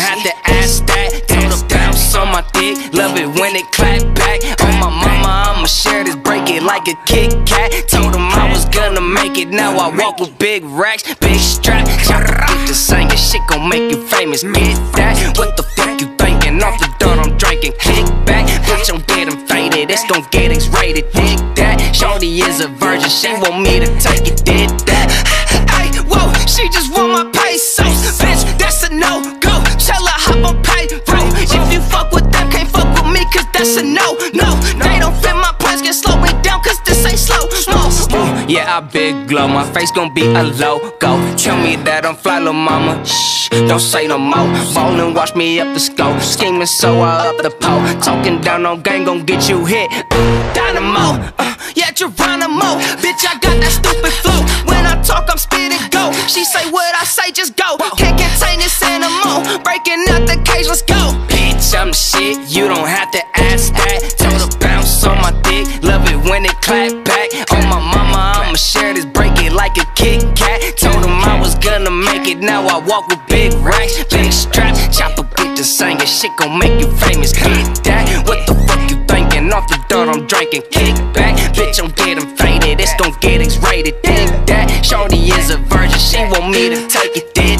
have to ask that. Told her bounce on my dick, love it when it clap back. On my mama, I'ma share this, break it like a Kit Kat. Told him I was gonna make it, now I walk with big racks, big strap. Chopper get to singing, shit gon' make you famous. Get that? What the fuck you thinking? Off the dirt I'm drinking, kick back. Bitch, I'm getting faded, it's gon' get X-rated. Dig that? Shorty is a virgin, she want me to take it. Did that? Ay, whoa, she just want my pesos. Bitch, that's a no-go. Tell her hop on payroll. If you fuck with them, can't fuck with me, cause that's a no-no. They don't fit my price, can slow me down, cause this ain't slow. Yeah, I big glow, my face gon' be a logo. Tell me that I'm fly, lil' mama. Shh, don't say no more. Ballin', watch me up the scope. Scheming, so I up the pole. Talking down on gang, gon' get you hit. Dynamo, yeah, Geronimo. Bitch, I got that stupid flow. When I talk, I'm spitting go. She say what I say, just go. Can't contain this animal. Breaking out the cage, let's go. Bitch, I'm the shit, you don't have to ask that. Told her bounce on my dick, love it when it clap back. On my mama, I'ma share this, break it like a Kit Kat. Told him I was gonna make it, now I walk with big racks, big straps. Chopper get to singing, shit gon' make you famous. Get that? What the fuck you thinking? Off the dirt I'm drinking, kick back. Bitch, I'm getting faded, it's gon' get X-rated. Dig that? Shorty is a virgin, she want me to take it. Did